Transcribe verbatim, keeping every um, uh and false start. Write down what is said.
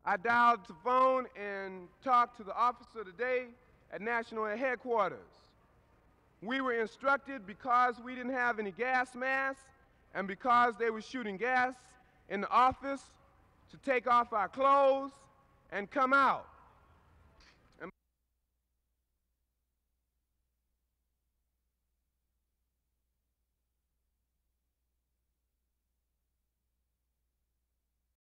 I dialed the phone and talked to the officer today at National Headquarters. We were instructed, because we didn't have any gas masks and because they were shooting gas in the office, to take off our clothes and come out.